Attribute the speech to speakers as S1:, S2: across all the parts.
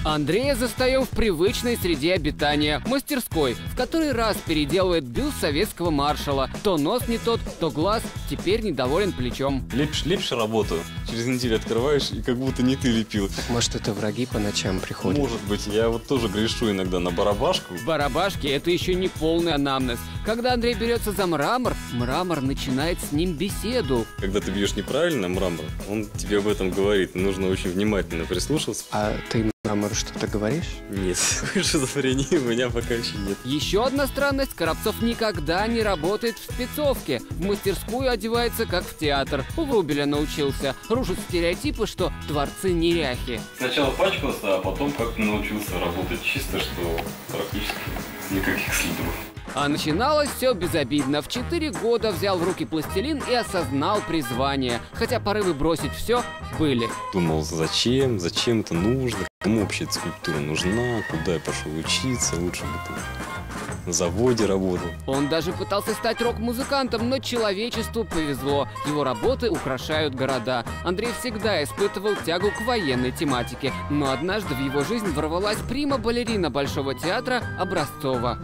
S1: Андрея застаем в привычной среде обитания – мастерской, в который раз переделывает бюст советского маршала. То нос не тот, то глаз, теперь недоволен плечом.
S2: Лепишь работу, через неделю открываешь, и как будто не ты лепил.
S3: Так, может, это враги по ночам приходят?
S2: Может быть, я вот тоже грешу иногда на барабашку.
S1: Барабашки – это еще не полный анамнез. Когда Андрей берется за мрамор, мрамор начинает с ним беседу.
S2: Когда ты бьешь неправильно мрамор, он тебе об этом говорит. Нужно очень внимательно прислушиваться.
S3: А ты мрамору что-то говоришь?
S2: Нет, шизофрении у меня пока еще нет.
S1: Еще одна странность – Коробцов никогда не работает в спецовке. В мастерскую одевается, как в театр. У Врубеля научился. Рушит стереотипы, что творцы неряхи.
S2: Сначала пачкался, а потом как-то научился работать чисто, что практически никаких следов.
S1: А начиналось все безобидно. В 4 года взял в руки пластилин и осознал призвание. Хотя порывы бросить все были.
S2: Думал, зачем это нужно, кому вообще эта скульптура нужна, куда я пошел учиться, лучше бы там на заводе работал.
S1: Он даже пытался стать рок-музыкантом, но человечеству повезло. Его работы украшают города. Андрей всегда испытывал тягу к военной тематике. Но однажды в его жизнь ворвалась прима-балерина Большого театра Образцова.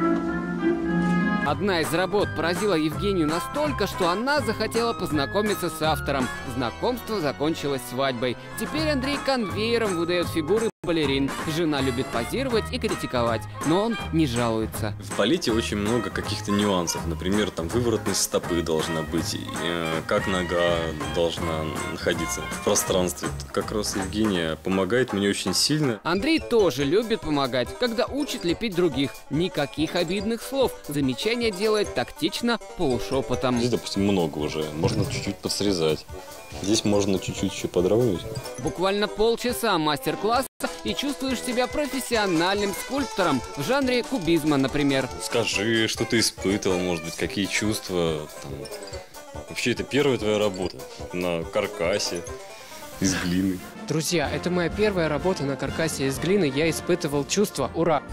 S1: Одна из работ поразила Евгению настолько, что она захотела познакомиться с автором. Знакомство закончилось свадьбой. Теперь Андрей конвейером выдает фигуры балерин. Жена любит позировать и критиковать, но он не жалуется.
S2: В балете очень много каких-то нюансов. Например, там выворотность стопы должна быть, как нога должна находиться в пространстве. Как раз Евгения помогает мне очень сильно.
S1: Андрей тоже любит помогать, когда учит лепить других. Никаких обидных слов. Замечания делает тактично, полушепотом.
S2: Здесь, допустим, много уже. Можно чуть-чуть подсрезать. Здесь можно чуть-чуть еще подровнять.
S1: Буквально полчаса мастер-класса и чувствуешь себя профессиональным скульптором в жанре кубизма, например.
S2: Скажи, что ты испытывал, может быть, какие чувства. Там. Вообще, это первая твоя работа на каркасе из глины.
S3: Друзья, это моя первая работа на каркасе из глины. Я испытывал чувство «Ура!».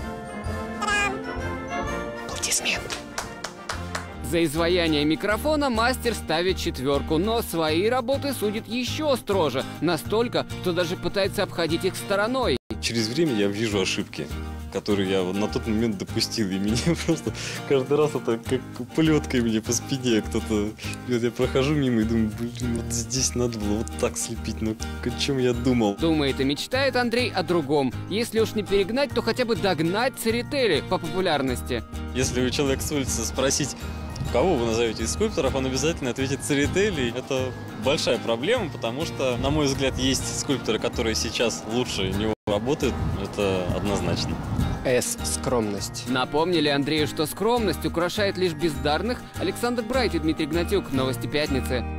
S3: Аплодисменты.
S1: За изваяние микрофона мастер ставит 4, но свои работы судит еще строже. Настолько, что даже пытается обходить их стороной.
S2: Через время я вижу ошибки, которые я на тот момент допустил. И меня просто каждый раз это как плеткой мне по спине кто-то. Я прохожу мимо и думаю, блин, вот здесь надо было вот так слепить. Ну, о чем я думал?
S1: Думает и мечтает Андрей о другом. Если уж не перегнать, то хотя бы догнать Церетели по популярности.
S2: Если у человека с улицы спросить, кого вы назовете из скульпторов, он обязательно ответит Церетели. Это большая проблема, потому что, на мой взгляд, есть скульпторы, которые сейчас лучше него работают. Это однозначно.
S3: Скромность.
S1: Напомнили Андрею, что скромность украшает лишь бездарных. Александр Брайт и Дмитрий Гнатюк. Новости пятницы.